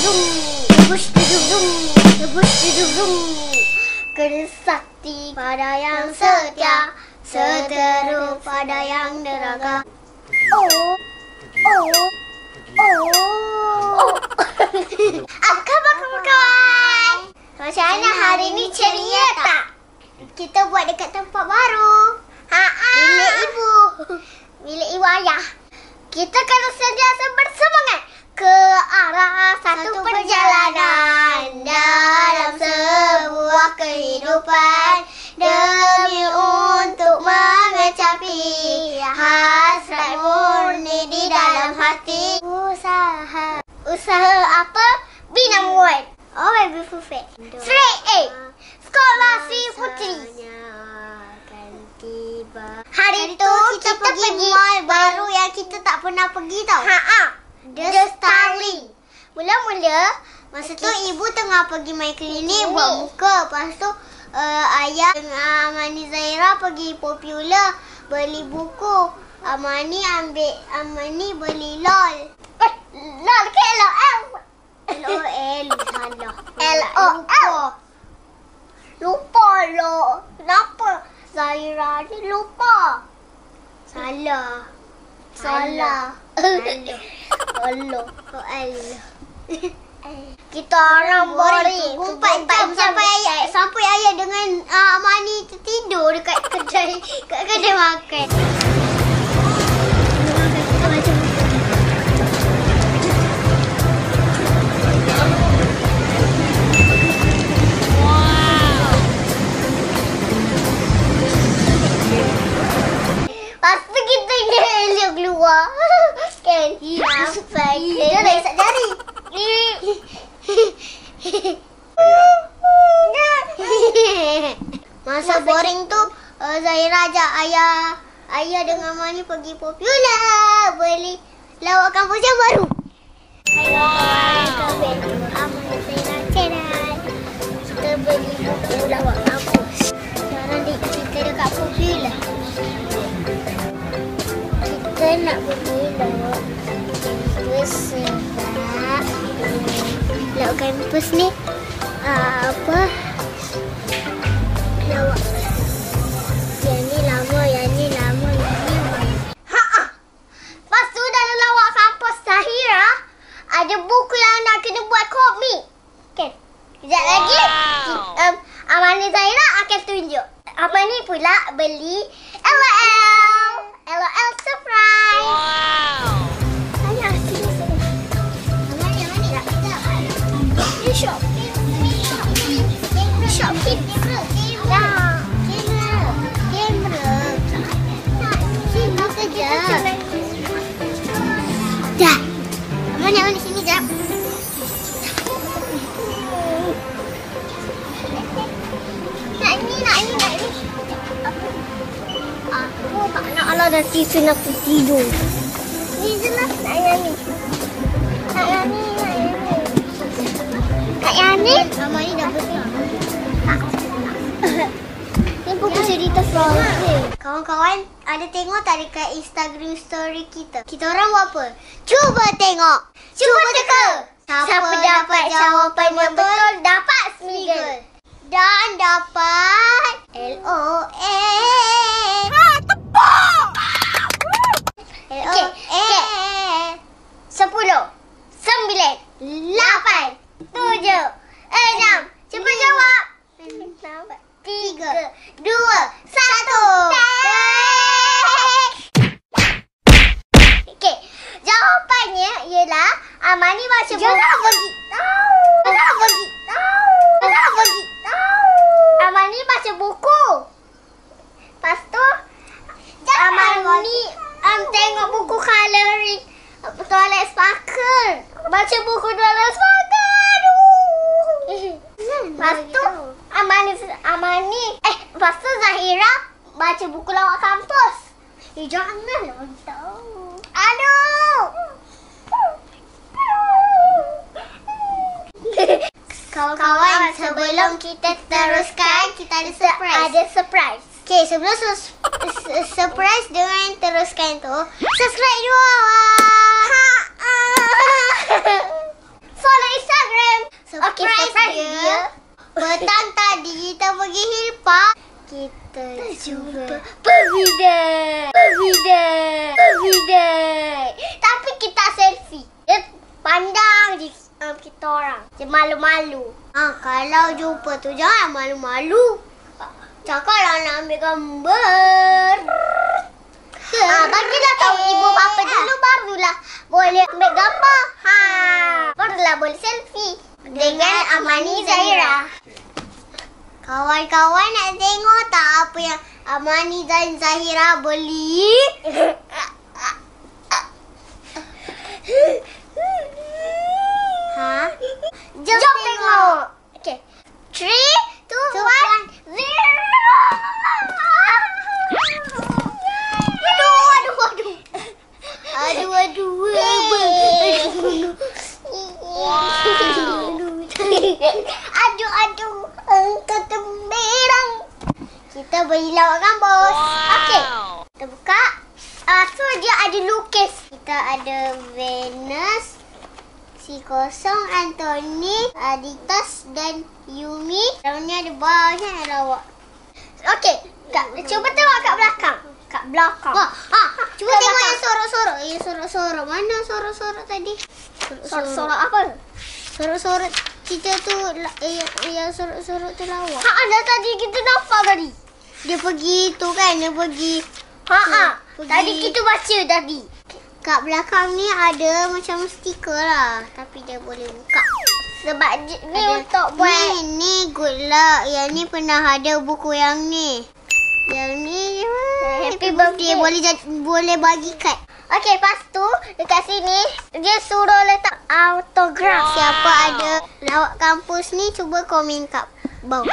Sakti pada yang setia, seteru pada yang deraka. Apa khabar kawan-kawan? Macam mana hari ni, ceria tak? Kita buat dekat tempat baru. Bilik ibu. Bilik ibu ayah. Kita kena sentiasa bersemangat ke arah satu perjalanan dalam sebuah kehidupan, demi untuk mengecapi hasrat murni di dalam hati. Usaha apa? Bina muat. Oh, baby Fufet. Straight A. Sekolah si Putri. Hari tu kita pergi mall baru yang kita tak pernah pergi tau. The Starling. Mula-mula masa tu ibu tengah pergi main klinik buat muka. Lepas tu ayah dengan Amani Zaira pergi Popular beli buku. Amani beli LOL. LOL ke LOL? LOL salah. LOL. Lupa lo. Kenapa Zaira ni lupa? Salah. Allah. Kita orang boring 4 jam sampai ayah dengan Amani tertidur dekat kedai makan. Lepas tu kita elok keluar. Kan? Supaya dia nak isap jari. Masa boring tu Zaira ajak ayah dengan Mani pergi Popular beli lawak kampus yang baru. Amani Zaira channel. Kita beli buku lawak kampus. Sekarang kita dekat Popular. Kita nak beli lawak sebab lawak kampus ni apa? Lawak yang ni lama. Lepas tu dalam lawak kampus Zahira ada buku yang nak kena buat komik. Kan? Sekejap lagi Amani Zahira akan tunjuk. Amani pula beli LOL surprise. Dah. Mana sini jap. Nak ni. Aku tak nak ala dah tisu nak tidur. Ni jelas nak yang ni. Kak Yani? Nama ni dah besar. Ni buku cerita Frozen. Kawan-kawan, ada tengok tak dekat Instagram story kita? Kita orang buat apa? Cuba tengok. Cuba teka. Siapa dapat jawapan yang betul dapat Smiggle. Dan dapat LOL. Tepat! LOL. 10, 9, 8, 7, 6. Cepat jawab. 3, 2, 1. Okey. Jawapannya ialah Amani baca buku. Jangan bagi tahu. Amani baca buku. Lepas tu Amani tengok buku coloring Toilet Sparkle. Baca buku Toilet Sparkle. Lepas tu lepas tu Zahira baca buku lawak kampus. Janganlah tahu. Aduh. Kawan-kawan, sebelum kita teruskan, kita ada surprise. Okay, sebelum surprise dengan teruskan tu, subscribe dulu. Follow Instagram. dia. Petang tadi kita pergi hill park. Kita jumpa perbidai. Tapi kita selfie. Dia pandang je kita orang. Dia malu-malu. Kalau jumpa tu jangan malu-malu. Cakaplah nak ambil gambar. Bagilah tahu ibu bapa dulu barulah boleh ambil gambar. Barulah boleh selfie dengan Amani Zahira. Kawan-kawan nak tengok tak apa yang Amani dan Zahira beli? Jom tengok. Okay. 3, 2, 1, 0. Aduh. Engkau temberang. Kita beri lawakan, bos. Okey. Kita buka. So, dia ada lukis. Kita ada Venus, si Kosong, Anthony, Aditas dan Yumi. Dalam ni ada banyak lawak. Okey. Cuba tengok kat belakang. Cuba tengok yang sorok-sorok. Sorok-sorok. Mana sorok-sorok tadi? Sorok apa? Sorok-sorok kita tu yang sorok-sorok tu lawak. Dah tadi kita nampak tadi. Dia pergi tu kan, dia pergi. Tadi kita baca tadi. Kat belakang ni ada macam stiker lah, tapi dia boleh buka. Sebab ni untuk buat ni good luck. Yang ni pernah ada buku yang ni. Yang ni happy birthday boleh bagi kad. Okey, lepas tu dekat sini dia suruh letak autograf. Siapa ada lawak kampus ni cuba komen kat bawah.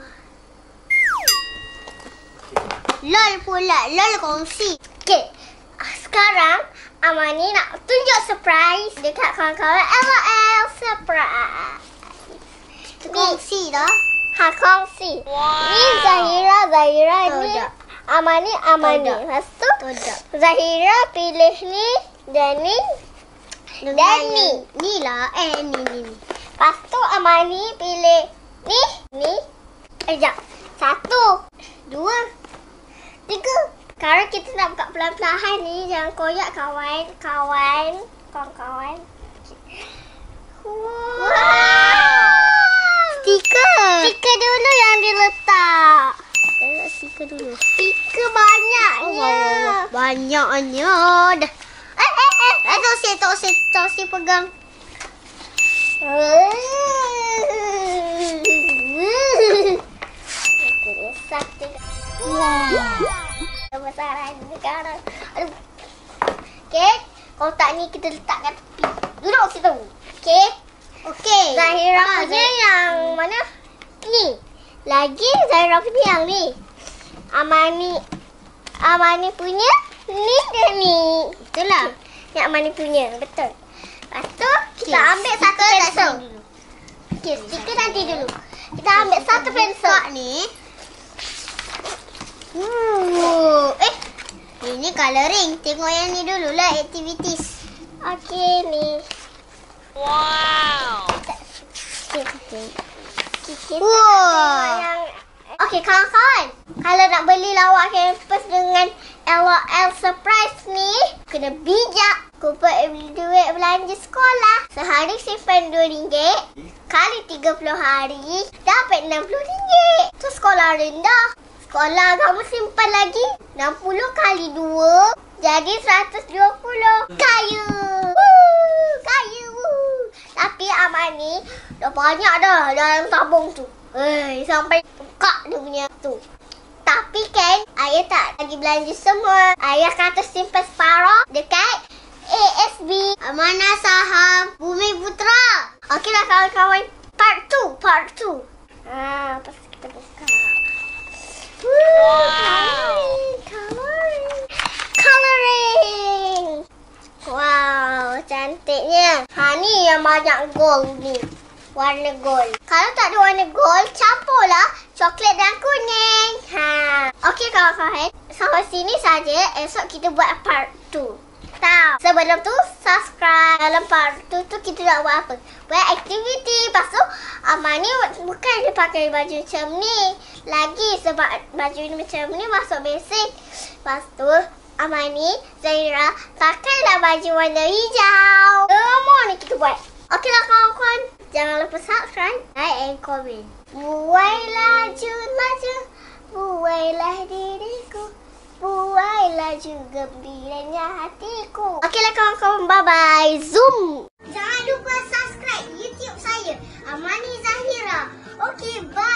LOL pula, LOL kongsi. Okey. Sekarang Amani nak tunjuk surprise dekat kawan-kawan LOL surprise. Kongsi dah. Kongsi. Ni Zahira ni. Amani. Lepas tu Zahira pilih ni dan ni. Ni lah. Ni. Lepas tu Amani pilih ni. Sekejap. 1, 2, 3. Sekarang kita nak buka pelan-pelan ni. Jangan koyak kawan-kawan. Wow. Stiker dulu yang diletak. Stiker dulu. Stiker banyaknya. Banyaknya dah. Tosi pegang. Kebesaran sekarang. Aduh. Okey. Kotak ni kita letak kat tepi. Duduk situ. Okey. Zahira punya yang mana? Ni. Lagi Zahira punya yang ni. Amani punya ni dan ni. Itulah. Yang Amani punya. Betul. Lepas tu kita ambil satu pensel. Okey, stiker nanti dulu. Kita ambil satu pensel ni. Ini coloring. Tengok yang ni dululah, activities. Okey, ni. Wow. Okey, kawan-kawan. Kalau nak beli lawak kampus dengan LOL surprise ni, kena bijak. Kumpul duit belanja sekolah. Sehari simpan RM2. Kali 30 hari, dapat RM60. Tu sekolah rendah. Sekolah kamu simpan lagi 60 kali 2. Jadi 120. Kaya. Tapi Amani dah banyak dah dalam tabung tu. Sampai buka dia punya tu. Tapi kan, ayah tak lagi belanja semua. Ayah kata simpan separuh dekat ASB, Amanah Saham Bumi Putra. Okeylah kawan-kawan, part 2. Lepas kita buka. Coloring. Wow, cantiknya. Ni yang banyak gold ni. Warna gold. Kalau tak ada warna gold, campurlah coklat dan kuning. Okey kawan-kawan, sampai sini saja. Esok kita buat part 2. tau. Sebelum tu, subscribe. Dalam part tu kita nak buat apa? Buat aktiviti. Lepas tu, Amani bukan dia pakai baju macam ni. Lagi sebab baju ni macam ni masuk basic. Lepas tu, Amani, Zahira pakailah baju warna hijau. Semua ni kita buat. Okeylah kawan-kawan. Jangan lupa subscribe, like and comment. Buai laju, buailah diriku. Buai laju gembiranya hatiku. Okeylah kawan-kawan, bye-bye. Zoom. Jangan lupa subscribe YouTube saya, Amani Zahira. Okey, bye.